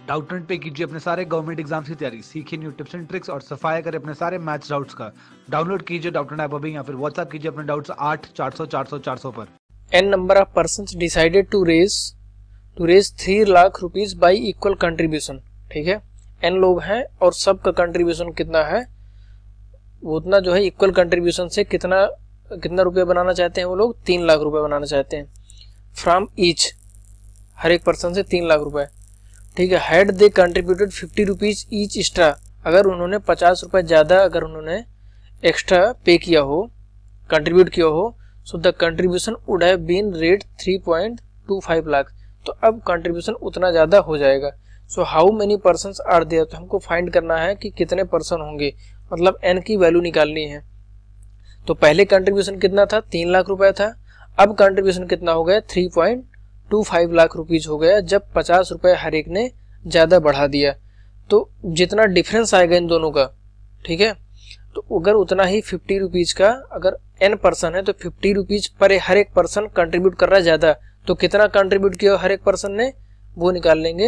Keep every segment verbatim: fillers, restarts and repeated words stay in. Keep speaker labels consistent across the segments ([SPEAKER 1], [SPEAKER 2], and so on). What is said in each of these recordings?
[SPEAKER 1] डाउटनट पे कीजिए अपने सारे गवर्नमेंट एग्जाम्स की तैयारी, सीखिए न्यू टिप्स एंड ट्रिक्स और सफाया करें अपने सारे मैथ्स डाउट्स का। डाउनलोड कीजिए डाउटनट ऐप अभी या फिर व्हाट्सएप कीजिए अपने डाउट्स आठ चार सौ चार सौ चार सौ पर।
[SPEAKER 2] n number of persons decided to raise to raise three lakh rupees by equal contribution. ठीक है, n लोग हैं और सबका कंट्रीब्यूशन कितना है, वो उतना जो है इक्वल कंट्रीब्यूशन से कितना कितना रुपया बनाना चाहते हैं वो लोग, तीन लाख रुपए बनाना चाहते हैं। फ्रॉम ईच, हर एक पर्सन से तीन लाख रुपए। ठीक है, had they contributed fifty rupees each extra, अगर उन्होंने पचास रुपए ज़्यादा अगर उन्होंने एक्स्ट्रा पे किया हो, कंट्रीब्यूट किया हो, so the contribution would have been rate three point two five lakh. तो अब कंट्रीब्यूशन उतना ज़्यादा हो जाएगा। So how many persons are there, तो हमको फाइंड करना है कि कितने पर्सन होंगे, मतलब एन की वैल्यू निकालनी है। तो पहले कंट्रीब्यूशन कितना था, तीन लाख रुपए था, अब कंट्रीब्यूशन कितना हो गया, three point two five lakh rupees हो गया, जब पचास रुपए हर एक ने ज़्यादा बढ़ा दिया। तो जितना डिफरेंस आएगा इन दोनों का, ठीक है, तो अगर उतना ही फिफ्टी रुपीज का, अगर एन पर्सन है तो फिफ्टी रुपीज पर हर एक पर्सन कंट्रीब्यूट कर रहा है ज़्यादा, तो कितना कंट्रीब्यूट किया हर एक पर्सन ने, वो निकाल लेंगे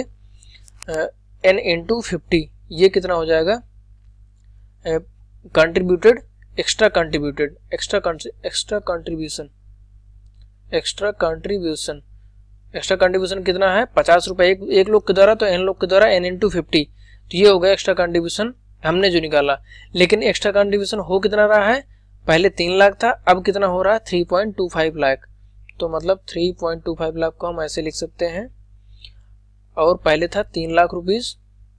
[SPEAKER 2] एन इंटू फिफ्टी। ये कितना हो जाएगा, contributed extra contributed extra extra contribution extra contribution extra contribution कितना है, पचास रुपए एक, एक लोग के द्वारा, तो एन लोग के द्वारा एन इंटू फिफ्टी। तो ये हो गया एक्स्ट्रा कंट्रीब्यूशन हमने जो निकाला। लेकिन एक्स्ट्रा कंट्रीब्यूशन हो कितना रहा है, पहले तीन लाख था, अब कितना हो रहा है, three point two five lakh. तो मतलब three point two five lakh को हम ऐसे लिख सकते हैं, और पहले था तीन लाख रुपीज,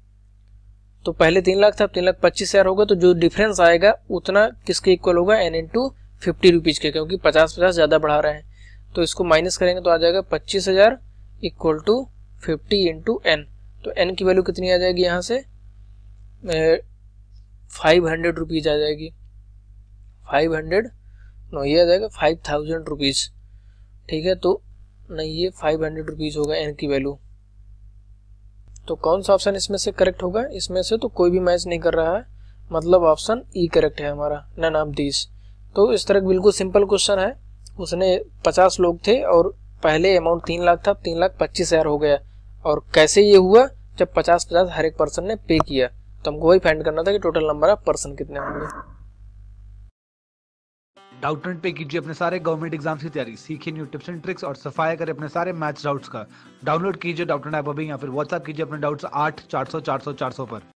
[SPEAKER 2] तो पहले तीन लाख था, तीन लाख पच्चीस हजार होगा, तो जो डिफरेंस आएगा उतना किसके इक्वल होगा, एन इंटू फिफ्टी रुपीज के, क्योंकि पचास पचास ज्यादा बढ़ा रहे हैं। तो इसको माइनस करेंगे तो आ जाएगा पच्चीस हजार equal to fifty into n. तो एन की वैल्यू कितनी आ जाएगी, यहाँ से फाइव हंड्रेड रुपीज आ जाएगी, फाइव हंड्रेड नो ये आ जाएगा फाइव थाउजेंड रुपीज। ठीक है, तो नहीं ये फाइव हंड्रेड रुपीज होगा एन की वैल्यू। तो कौन सा ऑप्शन इसमें से करेक्ट होगा, इसमें से तो कोई भी मैच नहीं कर रहा है, मतलब ऑप्शन ई करेक्ट है हमारा, नन ऑफ दिस। तो इस तरह बिल्कुल सिंपल क्वेश्चन है, उसने पचास लोग थे और पहले अमाउंट तीन लाख था, तीन लाख पच्चीस हजार हो गया, और कैसे ये हुआ, जब पचास पचास हर एक पर्सन ने पे किया। तो हमको वही फाइंड करना था कि टोटल नंबर ऑफ पर्सन कितने होंगे।
[SPEAKER 1] डाउटनट पे कीजिए अपने सारे गवर्नमेंट एग्जाम्स की तैयारी, सीखिए न्यू टिप्स एंड ट्रिक्स और सफाया करें अपने सारे मैथ्स डाउट्स का। डाउनलोड कीजिए डाउटनट ऐप अभी या फिर व्हाट्सएप कीजिए अपने डाउट्स आठ चार सौ चार सौ चार सौ पर।